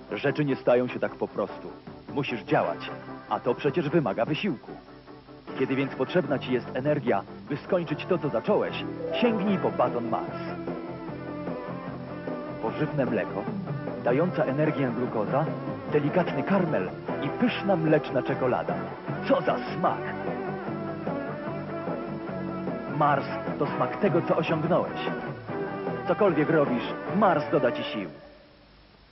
Rzeczy nie stają się tak po prostu. Musisz działać, a to przecież wymaga wysiłku. Kiedy więc potrzebna ci jest energia, by skończyć to, co zacząłeś, sięgnij po baton Mars. Pożywne mleko, dająca energię glukoza, delikatny karmel i pyszna mleczna czekolada. Co za smak! Mars to smak tego, co osiągnąłeś. Cokolwiek robisz, Mars doda ci sił.